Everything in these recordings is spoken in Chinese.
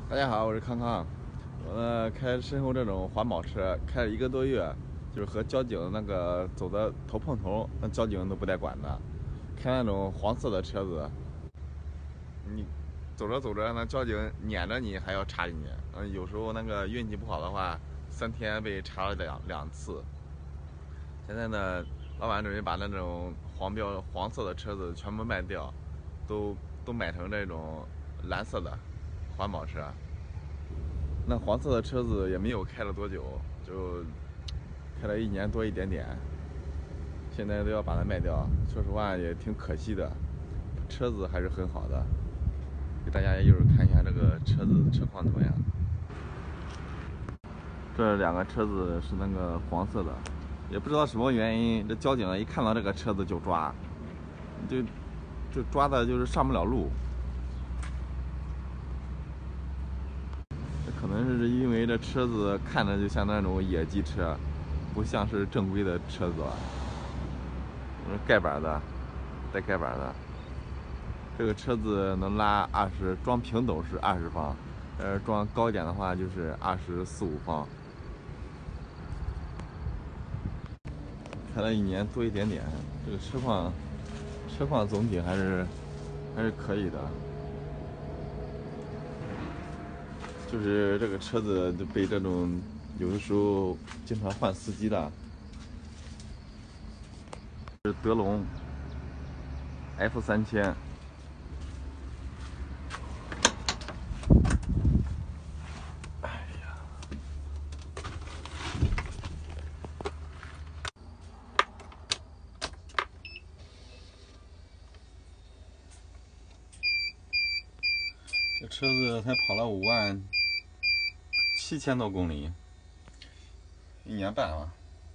大家好，我是康康。我呢开身后这种环保车开了1个多月，就是和交警那个走的头碰头，那交警都不带管的。开那种黄色的车子，你走着走着，那交警撵着你还要查你。有时候那个运气不好的话，3天被查了两次。现在呢，老板准备把那种黄色的车子全部卖掉，都买成这种蓝色的环保车。那黄色的车子也没有开了多久，就开了1年多一点点，现在都要把它卖掉。说实话也挺可惜的，车子还是很好的。给大家一会儿看一下这个车况怎么样。这2个车子是那个黄色的，也不知道什么原因，这交警一看到这个车子就抓，就抓的就是上不了路。可能是因为这车子看着就像那种野鸡车，不像是正规的车子。盖板的，带盖板的。这个车子能拉20，装平斗是20方，装高一点的话就是24、25方。开了1年多一点点，这个车况总体还是可以的。就是这个车子就被这种有的时候经常换司机的，是德龙 F3000。这车子才跑了57000多公里，1年半了。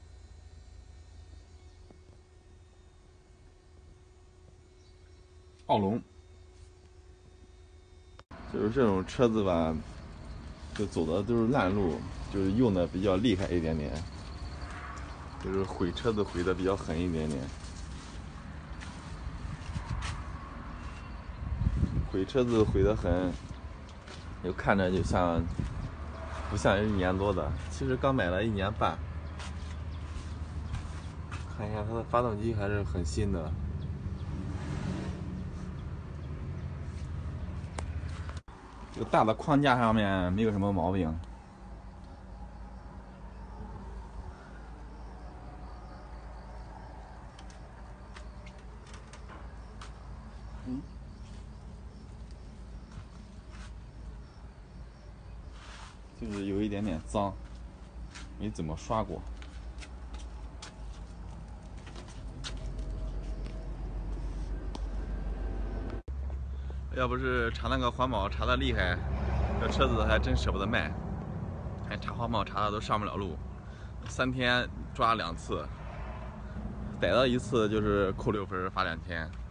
奥龙，就是这种车子吧，就走的都是烂路，就是用的比较厉害一点点，就是毁车子毁的比较狠一点点。毁车子毁得很，就看着就像不像1年多的，其实刚买了1年半。看一下它的发动机还是很新的，这个大的框架上面没有什么毛病。就是有一点点脏，没怎么刷过。要不是查那个环保查的厉害，这车子还真舍不得卖。还查环保查的都上不了路，3天抓2次，逮到1次就是扣6分，罚2000。